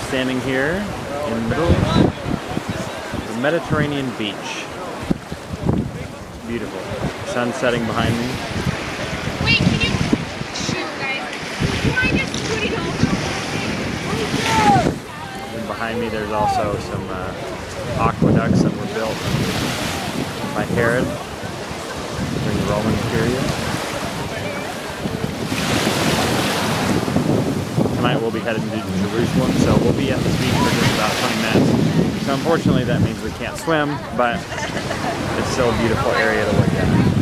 standing here in the middle of the Mediterranean beach. Beautiful. Sun setting behind me. Wait, can you shoot, guys? Can I just put it over? And behind me there's also some aqueducts that were built by Herod during the Roman period. Tonight we'll be heading to Jerusalem, so we'll be at this beach for just about 20 minutes. So unfortunately that means we can't swim, but it's still a beautiful area to look at.